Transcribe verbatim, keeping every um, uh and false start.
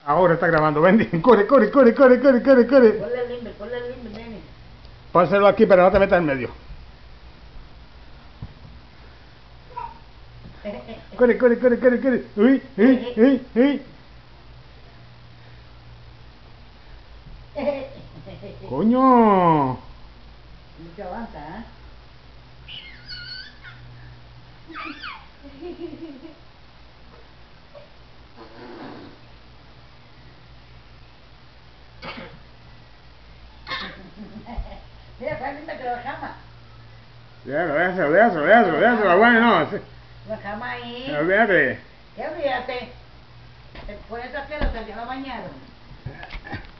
Ahora está grabando, Bendy. Corre, corre, corre, corre, corre, corre, corre. Ponle el limber, ponle el limber, nene. Pónselo aquí, pero no te metas en medio. Corre, corre, corre, corre, corre. Uy, uy, uy, uy. Coño. Mucho avanza, ¿eh? Mira, está linda que lo jama. Déjalo, déjalo, déjalo, déjalo, déjalo, bueno, no. sí. Lo jama ahí. Olvídate. ¿Qué olvídate? Por eso que lo salió a bañar.